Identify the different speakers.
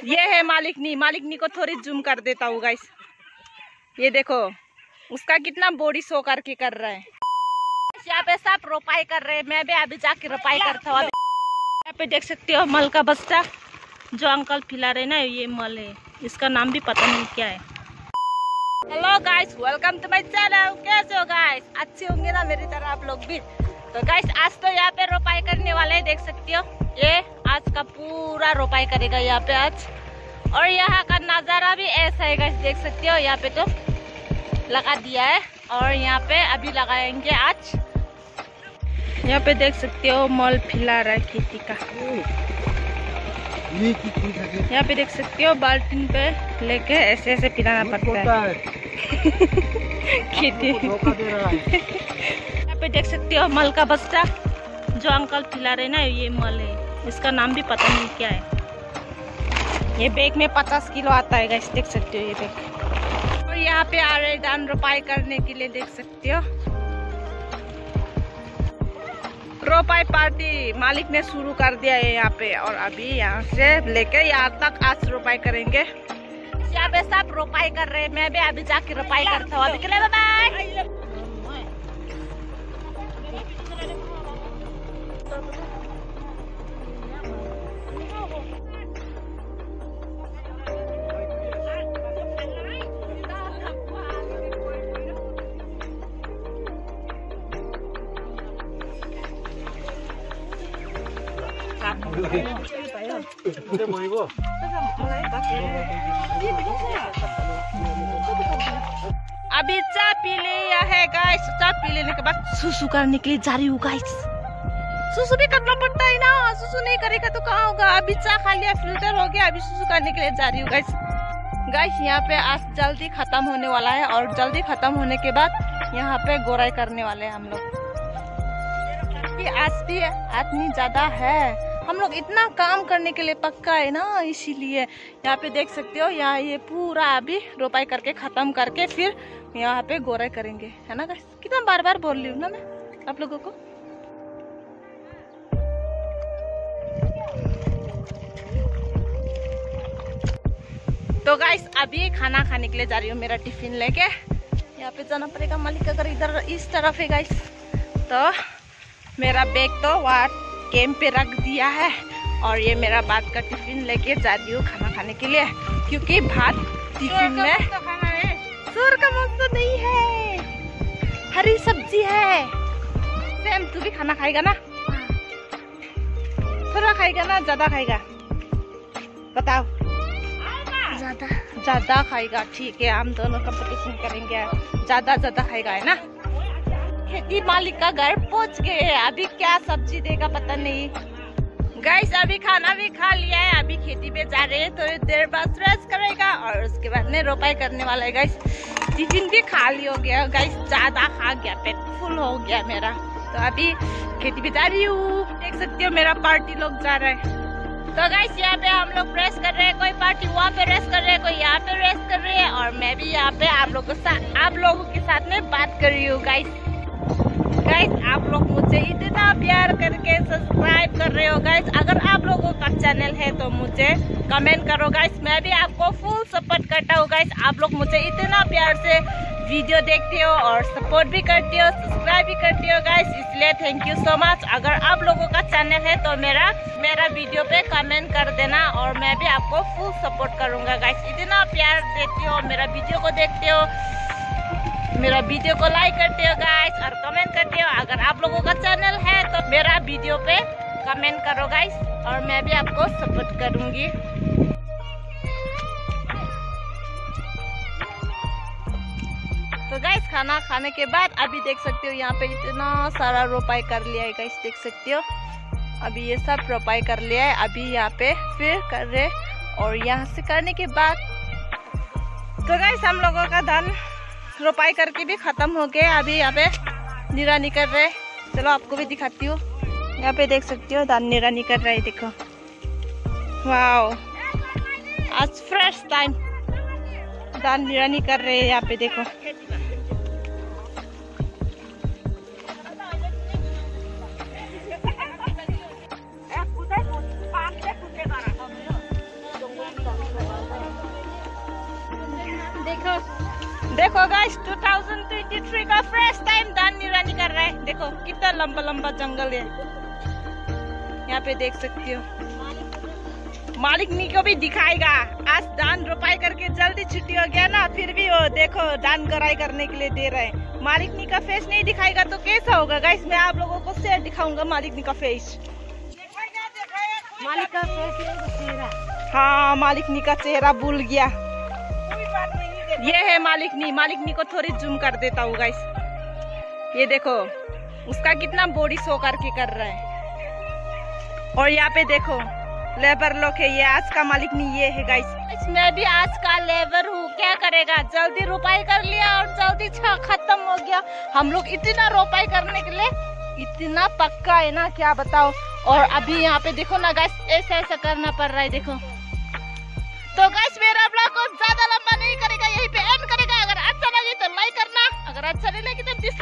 Speaker 1: ये है मालिकनी। मालिकनी को थोड़ी जूम कर देता हूँ गाइस। ये देखो उसका कितना बॉडी शो करके कर रहा है। यहाँ पे सब रोपाई कर रहे हैं, मैं भी अभी जाके रोपाई करता हूँ। यहाँ पे देख सकते हो मल का बस्ता जो अंकल खिला रहे ना, ये मल है, इसका नाम भी पता नहीं क्या है। Hello guys, welcome to my channel. कैसे हो गाइस? अच्छे होंगे ना मेरी तरह आप लोग भी। तो गाइस आज तो यहाँ पे रोपाई करने वाले हैं, देख सकते हो ये आज का पूरा रोपाई करेगा यहाँ पे आज। और यहाँ का नजारा भी ऐसा है गाइस, देख सकते हो यहाँ पे तो लगा दिया है और यहाँ पे अभी लगाएंगे आज। यहाँ पे देख सकते हो मल फैला रहा है खेती का। यहाँ पे देख सकते हो बाल्टी पे लेके ऐसे ऐसे पिलाना पड़ता है खेती। यहाँ पे देख सकते हो मल का बस्ता जो अंकल खिला रहे ना, ये मल है, इसका नाम भी पता नहीं क्या है। ये बैग में 50 किलो आता है गाइस, देख सकते हो ये बैग। और यहाँ पे आ रहे धान रोपाई करने के लिए, देख सकते हो रोपाई पार्टी मालिक ने शुरू कर दिया है यहाँ पे। और अभी यहाँ से लेके यहाँ तक आज रोपाई करेंगे। यहाँ पे सब रोपाई कर रहे हैं, मैं भी अभी जाके रोपाई करता हूँ। अभी के लिए बाय बाय। अभी चाय पी लिया है गाइस। चाय पी लेने के बाद सुसु करने के लिए जा रही हूँ गाइस। सुसु भी करना पड़ता है ना, सुसु नहीं करेगा तो कहाँ होगा। अभी चाय खा लिया, फिल्टर हो गया, अभी सुसु करने के लिए जा रही हूँ गाइस। गाइस यहाँ पे आज जल्दी खत्म होने वाला है और जल्दी खत्म होने के बाद यहाँ पे गोराई करने वाले हैं हम लोग। आज भी आदमी ज्यादा है, हम लोग इतना काम करने के लिए पक्का है ना, इसीलिए। यहाँ पे देख सकते हो यहाँ ये पूरा अभी रोपाई करके खत्म करके फिर यहाँ पे गोराई करेंगे, है ना गाइस। कितना बार बार बोल रही हूँ ना मैं आप लोगों को। तो गाइस अभी खाना खाने के लिए जा रही हूँ, मेरा टिफिन लेके। यहाँ पे जाना पड़ेगा, मालिक का घर इधर इस तरफ है गाइस। तो मेरा बैग तो वहाँ कैंप पे रख दिया है और ये मेरा भात का टिफिन लेके जा रही हूँ खाना खाने के लिए, क्योंकि भात टिफिन में सूर का मौसम तो नहीं है, हरी सब्जी है। सेम तू भी खाना खाएगा ना? थोड़ा खाएगा ना ज्यादा खाएगा? बताओ। ज्यादा खाएगा, ठीक है। हम दोनों कंपटीशन करेंगे, ज्यादा खाएगा, है ना। खेती मालिक का घर पहुंच गए हैं, अभी क्या सब्जी देगा पता नहीं। गाइस अभी खाना भी खा लिया है, अभी खेती पे जा रहे हैं, थोड़ी देर बाद रेस्ट करेगा और उसके बाद में रोपाई करने वाला है गाइस। टिफिन भी खाली हो गया गाइस, ज्यादा खा गया, पेट फुल हो गया मेरा। तो अभी खेती पे जा रही हूँ, देख सकते हो मेरा पार्टी लोग जा रहा है। तो गाइस यहाँ पे हम लोग रेस्ट कर रहे हैं, कोई पार्टी वहाँ पे रेस्ट कर रहे हैं, कोई यहाँ पे रेस्ट कर रहे हैं और मैं भी यहाँ पे आप लोगों के साथ में बात कर रही हूँ गाइस। गाइस आप लोग मुझे इतना प्यार करके सब्सक्राइब कर रहे हो गाइस। अगर आप लोगों का चैनल है तो मुझे कमेंट करो गाइस, मैं भी आपको फुल सपोर्ट करता हूँ गाइस। आप लोग मुझे इतना प्यार से वीडियो देखते हो और सपोर्ट भी करते हो, सब्सक्राइब भी करते हो गाइस, इसलिए थैंक यू सो मच। अगर आप लोगों का चैनल है तो मेरा वीडियो पे कमेंट कर देना और मैं भी आपको फुल सपोर्ट करूँगा गाइस। इतना प्यार देते हो, मेरा वीडियो को देखते हो, मेरा वीडियो को लाइक करते हो गाइस और कमेंट करते हो। अगर आप लोगों का चैनल है तो मेरा वीडियो पे कमेंट करो गाइस और मैं भी आपको सपोर्ट करूंगी। तो गाइस खाना खाने के बाद अभी देख सकते हो यहाँ पे इतना सारा रोपाई कर लिया है गाइस, देख सकते हो अभी ये सब रोपाई कर लिया है। अभी यहाँ पे फिर कर रहे और यहाँ से करने के बाद तो गाइस हम लोगों का धान रोपाई करके भी खत्म हो गए। अभी यहाँ पे निरानी कर रहे, चलो आपको भी दिखाती हूँ। यहाँ पे देख सकती हो धान निरानी कर रहे हैं, देखो वाओ, आज फ्रेश टाइम धान निरानी कर रहे हैं। यहाँ पे देखो देखो देखो गाइस 2023 का फर्स्ट टाइम दान निरानी कर रहा है। देखो कितना लंबा लंबा जंगल है, यहाँ पे देख सकती हो। मालिक नी को भी दिखाएगा, आज दान रोपाई करके जल्दी छुट्टी हो गया ना, फिर भी वो देखो दान गराई करने के लिए दे रहे हैं। मालिक नी का फेस नहीं दिखाएगा तो कैसा होगा गाइस, मैं आप लोगों को शेयर दिखाऊंगा मालिक नी का फेस।
Speaker 2: मालिक का चेहरा,
Speaker 1: हाँ मालिक नी का चेहरा भूल गया। ये है मालिक नी। मालिक नी को थोड़ी जूम कर देता हूँ गाइस, ये देखो उसका कितना बॉडी शो करके कर रहा है। और यहाँ पे देखो लेबर लोग है, ये आज का मालिक नी ये है गाइस। मैं भी आज का लेबर हूँ, क्या करेगा, जल्दी रोपाई कर लिया और जल्दी खत्म हो गया। हम लोग इतना रोपाई करने के लिए इतना पक्का है ना, क्या बताओ। और अभी यहाँ पे देखो ना गाइस, ऐसा ऐसा करना पड़ रहा है देखो। तो गाइस मेरा ब्लॉग को ज्यादा लंबा नहीं करेगा, यहीं पे एंड करेगा। अगर अच्छा लगे तो लाइक करना, अगर अच्छा नहीं लगे तो